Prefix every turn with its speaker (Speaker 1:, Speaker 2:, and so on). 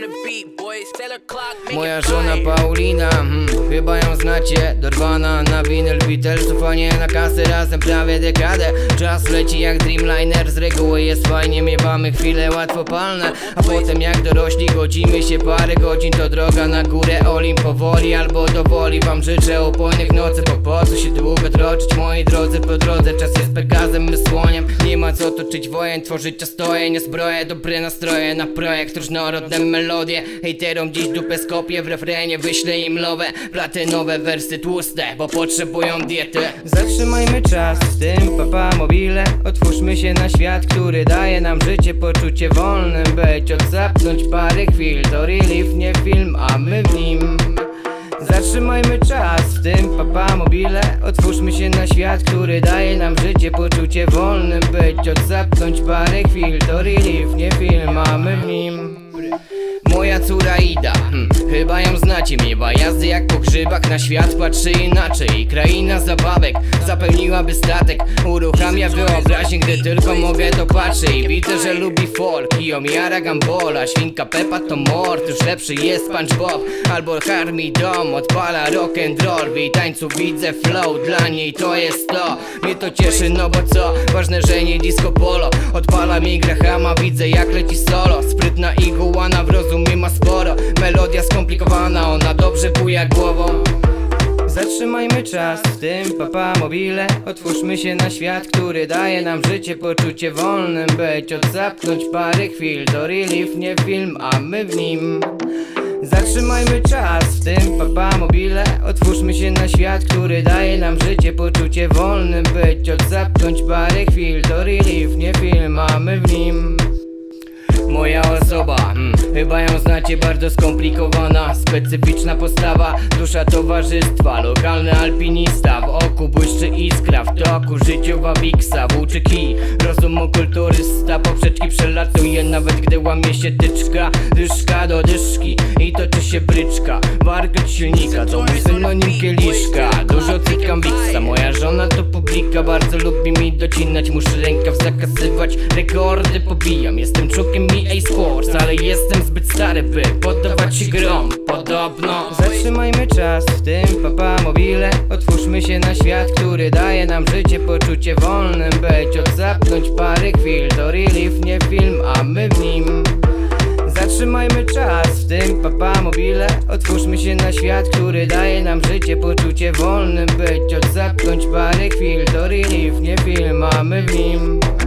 Speaker 1: Moja żona Paulina, chyba ją znacie. Dorwana na winyl Beatlesów, a nie na kasę. Razem prawie dekadę. Czas leci jak Dreamliner. Z reguły jest fajnie, miewamy chwile łatwopalne. A potem jak dorośli godzimy się parę godzin. To droga na górę, Olimp powoli albo do woli. Wam życzę upojnych nocy, po co się długo troczyć, moi drodzy. Po drodze czas jest Pegazem, my słoniem. Nie ma co toczyć wojen, tworzyć czas stoję. Nie zbroję, dobre nastroje na projekt, różnorodne melodie. Hejterom dziś dupę skopię, w refrenie wyślę im love. Platynowe wersy tłuste, bo potrzebują diety. Zatrzymajmy czas w tym papa mobile. Otwórzmy się na świat, który daje nam życie, poczucie wolnym być. Odzapnąć parę chwil, to relief, nie film, a my w nim. Zatrzymajmy czas w tym papa mobile. Otwórzmy się na świat, który daje nam życie, poczucie wolnym być. Odzapnąć parę chwil, to relief, nie film, a my w nim. Moja córa Ida, chyba ją znacie. Miewa jazdy jak po grzybach, na świat patrzy inaczej. Kraina zabawek zapełniłaby statek. Uruchamia wyobraźnię, gdy tylko mogę to patrzę. I widzę, że lubi folk i omijara Gambola. Świnka Peppa to mord, już lepszy jest SpongeBob albo Harmy Dom, odpala rock'n'roll. W jej tańcu widzę flow, dla niej to jest to. Mnie to cieszy, no bo co? Ważne, że nie disco polo. Odpala mi Grahama, widzę jak leci solo. Sprytna iguana, w rozumie ma sporo. Melodia skomplikowana, ona dobrze buja głową. Zatrzymajmy czas w tym papa mobile. Otwórzmy się na świat, który daje nam życie, poczucie wolnym być. Odzapnąć parę chwil, to relief, nie film, a my w nim. Zatrzymajmy czas w tym papa mobile. Otwórzmy się na świat, który daje nam życie, poczucie wolnym być. Odzapnąć parę chwil, to relief, nie film, a my w nim. Moja osoba, chyba ją znacie, bardzo skomplikowana. Specyficzna postawa, dusza towarzystwa. Lokalny alpinista, w oku błyszczy iskra. W toku życiowa wiksa, włóczy kij. Rozumu kulturysta, poprzeczki przelatuje, nawet gdy łamie się tyczka. Dyszka do dyszki i toczy się bryczka. Warkot silnika to mój synonim kieliszka. Dużo cykam wiksa, moja żona to publika. Bardzo lubi mi docinać, muszę rękaw zakasywać. Rekordy pobijam, jestem czukiem EA Sports, ale jestem zbyt stary, by poddawać się grom. Podobno zatrzymajmy czas w tym papa mobile. Otwórzmy się na świat, który daje nam życie, poczucie wolnym być. Odzapnąć parę chwil, to relief, nie film, a my w nim. Zatrzymajmy czas w tym papa mobile. Otwórzmy się na świat, który daje nam życie, poczucie wolnym być. Odzapnąć parę chwil, to relief, nie film, a my w nim.